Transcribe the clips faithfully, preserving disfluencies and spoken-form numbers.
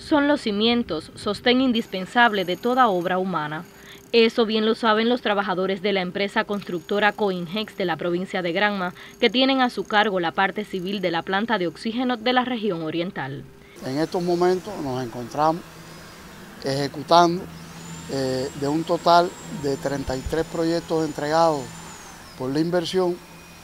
son los cimientos, sostén indispensable de toda obra humana. Eso bien lo saben los trabajadores de la empresa constructora Coingex de la provincia de Granma, que tienen a su cargo la parte civil de la planta de oxígeno de la región oriental. En estos momentos nos encontramos ejecutando eh, de un total de treinta y tres proyectos entregados por la inversión.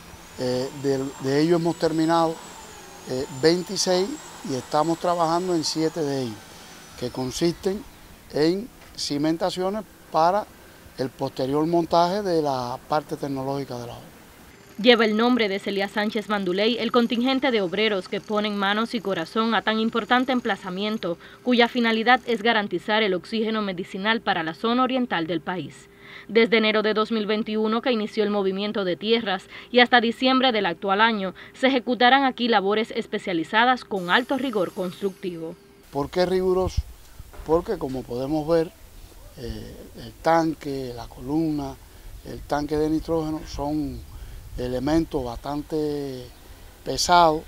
Eh, de, de ellos hemos terminado eh, veintiséis y estamos trabajando en siete de ellos, que consisten en cimentaciones para el posterior montaje de la parte tecnológica de la obra. Lleva el nombre de Celia Sánchez Manduley el contingente de obreros que ponen manos y corazón a tan importante emplazamiento, cuya finalidad es garantizar el oxígeno medicinal para la zona oriental del país. Desde enero de dos mil veintiuno, que inició el movimiento de tierras, y hasta diciembre del actual año, se ejecutarán aquí labores especializadas con alto rigor constructivo. ¿Por qué riguroso? Porque, como podemos ver, eh, el tanque, la columna, el tanque de nitrógeno son elementos bastante pesados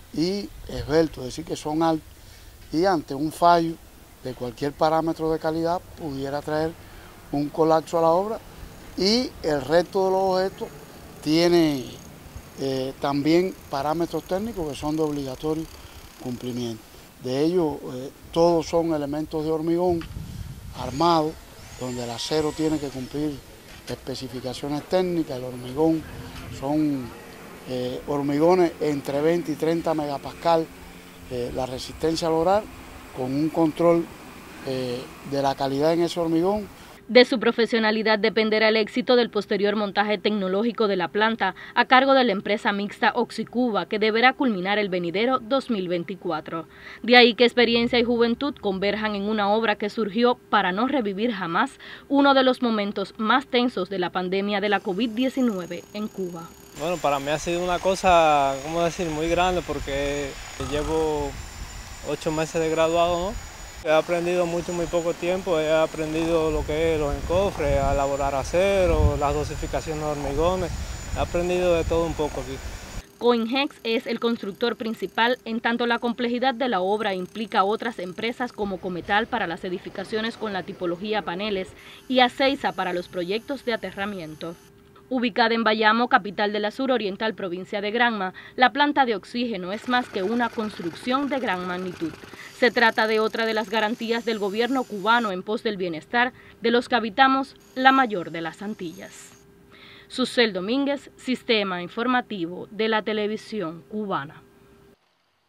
y esbeltos, es decir, que son altos, y ante un fallo de cualquier parámetro de calidad pudiera traer un colapso a la obra, y el resto de los objetos tiene eh, también parámetros técnicos que son de obligatorio cumplimiento. De ellos, eh, todos son elementos de hormigón armado, donde el acero tiene que cumplir especificaciones técnicas. El hormigón son eh, hormigones entre veinte y treinta megapascal, eh, la resistencia al lograr, con un control eh, de la calidad en ese hormigón. De su profesionalidad dependerá el éxito del posterior montaje tecnológico de la planta a cargo de la empresa mixta Oxicuba, que deberá culminar el venidero dos mil veinticuatro. De ahí que experiencia y juventud converjan en una obra que surgió para no revivir jamás uno de los momentos más tensos de la pandemia de la COVID diecinueve en Cuba. Bueno, para mí ha sido una cosa, ¿cómo decir?, muy grande, porque llevo ocho meses de graduado, ¿no? He aprendido mucho en muy poco tiempo, he aprendido lo que es los encofres, a elaborar acero, las dosificaciones de hormigones, he aprendido de todo un poco aquí. Coingex es el constructor principal, en tanto la complejidad de la obra implica a otras empresas como Cometal para las edificaciones con la tipología paneles y Aceiza para los proyectos de aterramiento. Ubicada en Bayamo, capital de la suroriental provincia de Granma, la planta de oxígeno es más que una construcción de gran magnitud. Se trata de otra de las garantías del gobierno cubano en pos del bienestar de los que habitamos la mayor de las Antillas. Susel Domínguez, Sistema Informativo de la Televisión Cubana.